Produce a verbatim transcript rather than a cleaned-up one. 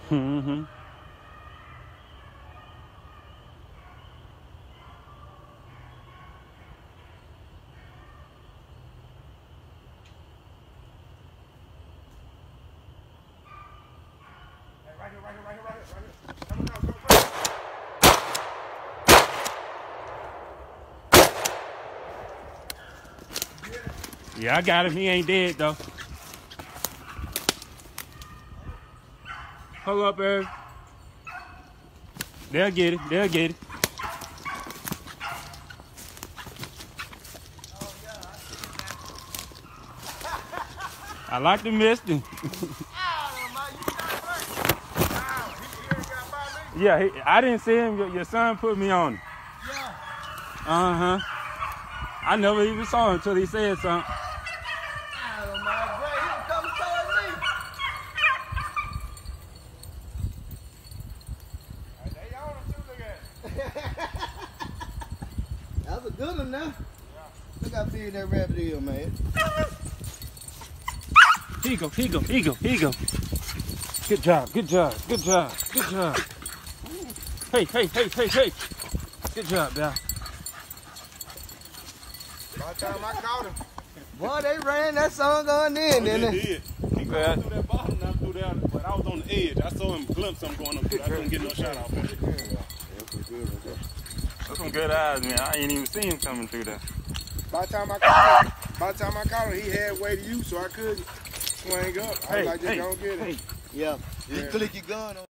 Mm-hmm. Right here, right here, right here, right here, right here. Come on, come on, come on. Yeah, I got him. He ain't dead though. Hold up, Irv. They'll get it. They'll get it. I like to miss him. Yeah, he, I didn't see him. Your, your son put me on him. Yeah. Uh-huh. I never even saw him until he said something. Oh my God, he was coming towards me. They on him too, look at it. That was a good one now. Yeah. Look how big that rabbit is, man. Here you go, here you go, here you go, here you go. Good job, good job, good job, good job. Hey, hey, hey, hey, hey. Good job, Bal. By the time I caught him. Boy, they ran that song going in, didn't They they? did. He got through that bottom, and I threw down, but I was on the edge. I saw him glimpse something going up. I couldn't get no shot off him. Those some good eyes, man. I ain't even seen him coming through there. By the time I caught him, by the time I caught him, he had way to you, so I couldn't swing up. I was Hey, like, just hey, don't get it. hey. Yeah. You Yeah. click your gun on